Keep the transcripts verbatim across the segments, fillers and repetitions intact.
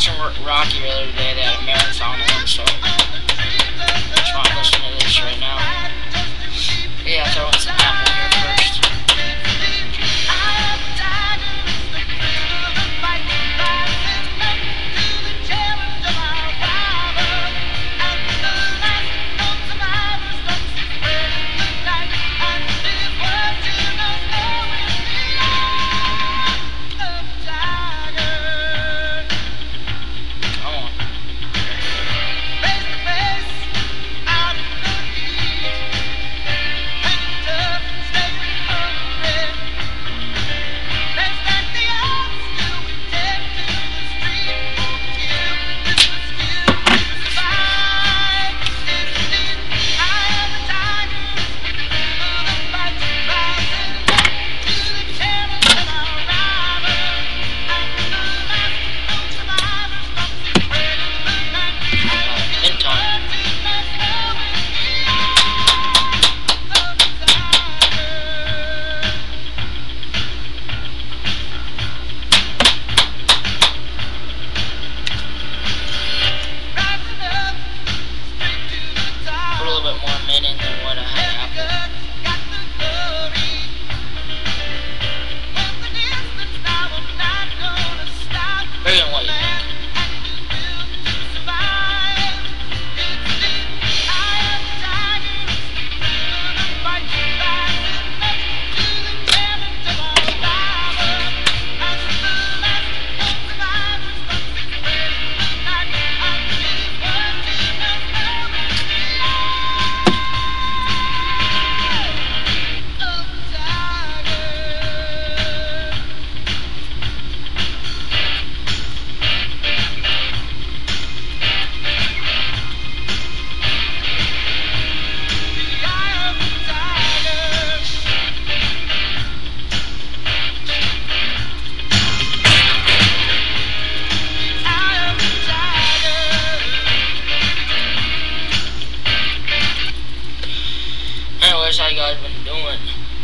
watching Rocky earlier today. They had a marathon on, so that's why I'm listening to this right now. Yeah, so it's an apple here first. How you guys been doing?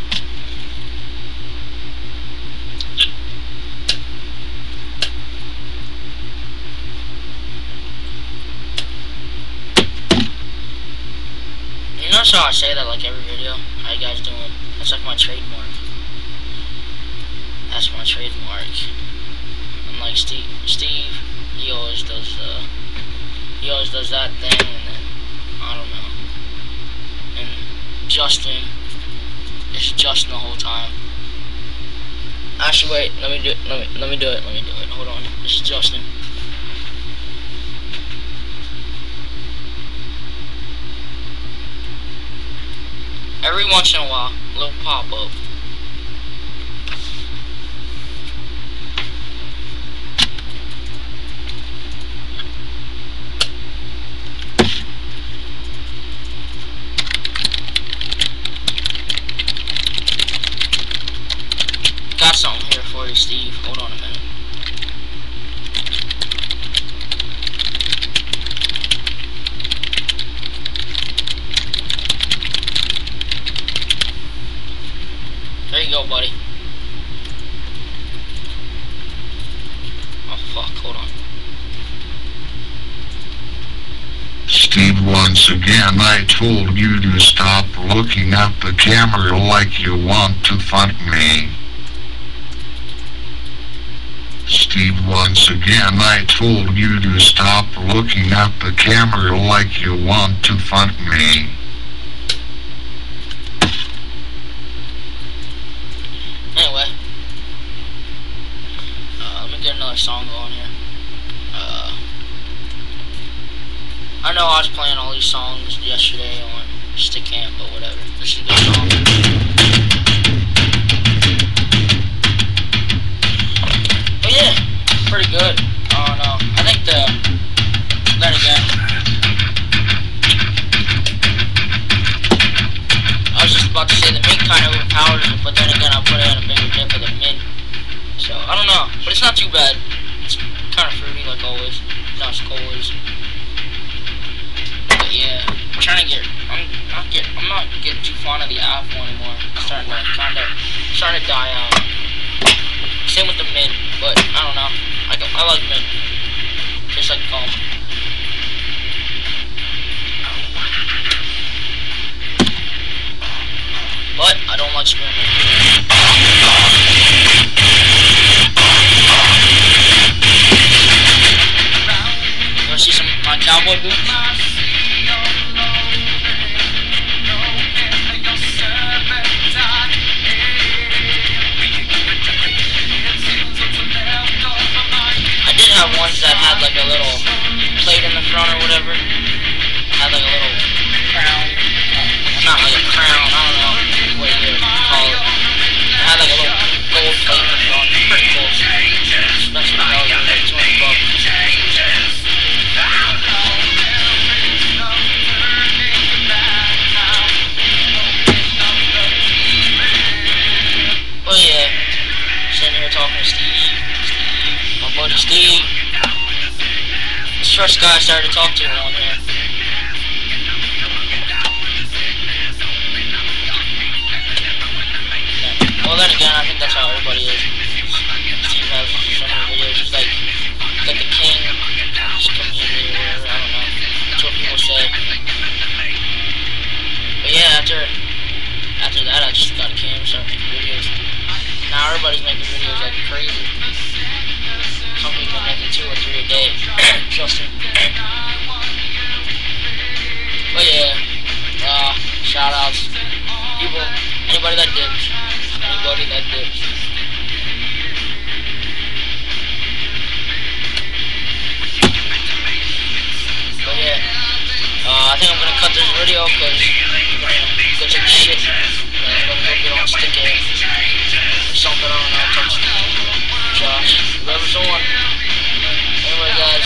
You notice how I say that like every video? How you guys doing? That's like my trademark. That's my trademark. And like Steve, Steve, he always does. Uh, he always does that thing, and then I don't know. And Justin, it's Justin the whole time. Actually, wait. Let me do. Let me. Let me do it. Let me do it. Hold on. This is Justin. Every once in a while, a little pop up. Got something here for you, Steve. Hold on a minute. There you go, buddy. Oh, fuck. Hold on. Steve, once again I told you to stop looking at the camera like you want to fuck me. Steve, once again I told you to stop looking at the camera like you want to fuck me. Anyway, uh, let me get another song going here. Uh, I know I was playing all these songs yesterday on Stick Camp, but whatever. This is a good song. But yeah, pretty good. I don't know. I think the, then again, I was just about to say the mint kind of overpowers it, but then again I put it in a bigger dip of the mint. So, I don't know. But it's not too bad. It's kind of fruity like always. Not Skoal is. But yeah, I'm trying to get, I'm not getting, I'm not getting too fond of the apple anymore. It's starting to kind of, starting to die out. Same with the mint, but I don't know. I, I like mint. Just like calm. But I don't like screaming. You wanna see some of my cowboy boots? I did have ones that had like a little plate in the front or whatever. Had like a little crown. Uh, not like a crown, I don't know what you call it. It had like a little gold plate in the front. Pretty cool. Especially when I was like twenty bucks. Oh yeah. Sitting here talking to Steve. Steve. My buddy Steve. This first guy I started to talk to on here. Well then again, I think that's how everybody is. Steve has so many videos. He's like, he's like the king of his community or whatever. I don't know. That's what people say. But yeah, after after that, I just got a cam, started making videos. Now everybody's making videos like crazy. Some people making two or three a day. Justin. But yeah, uh, shout outs. People, anybody that dips. Anybody that dips. But yeah, uh, I think I'm gonna cut this video because I'm gonna go take a shit. I'm gonna go get on stick it or something, I don't know. Talk to Josh, whoever's on. Anyway guys,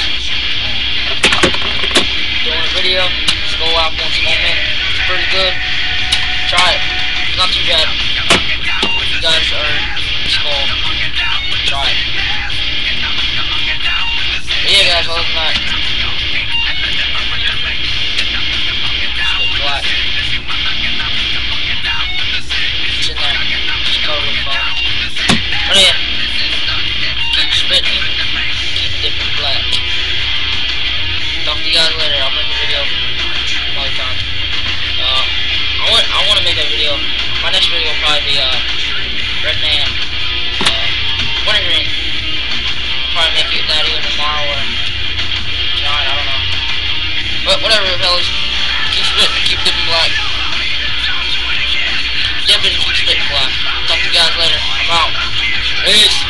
doing a video. Skoal out once a moment. It's pretty good. Try it. It's not too bad. You guys are Skoal. Try it. But yeah guys, other than that, just get black. It's in there. Just cover with phone. But yeah, keep spitting, keep dipping black. Talk to you guys later. I'll make a video some other time. Uh, I want I want to make a video. My next video will probably be uh Red Man, uh, Wintergreen. I'll probably make it that either tomorrow or tonight. I don't know. But whatever, fellas. Keep spitting, keep dipping black. Keep dipping, keep spitting black. Talk to you guys later. I'm out. Peace.